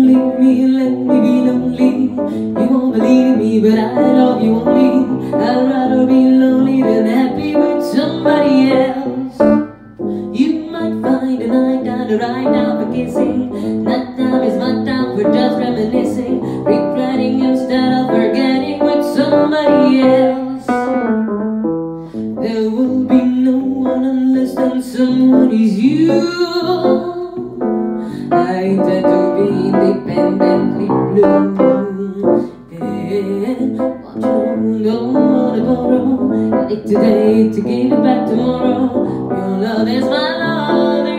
leave me and let me be lonely. You won't believe me, but I love you only. I'd rather be lonely than happy with somebody else. You might find a night down the right now for kissing. That time is my time for just reminiscing, regretting instead of forgetting with somebody else. There will be no one unless then someone is you. I intend to be independently blue. Yeah, but you don't want to borrow. I need today to give it back tomorrow. Your love is my love.